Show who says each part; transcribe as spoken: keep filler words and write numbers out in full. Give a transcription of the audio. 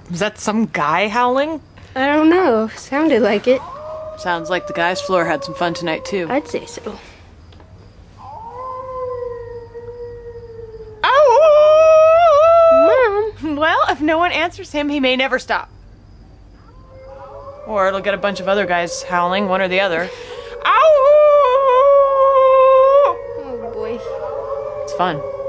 Speaker 1: Was that some guy howling?
Speaker 2: I don't know. Sounded like it.
Speaker 1: Sounds like the guy's floor had some fun tonight, too.
Speaker 2: I'd say so.
Speaker 1: Oh! Mom! Well, if no one answers him, he may never stop. Or it'll get a bunch of other guys howling, one or the other. Ow!
Speaker 2: Oh, boy.
Speaker 1: It's fun.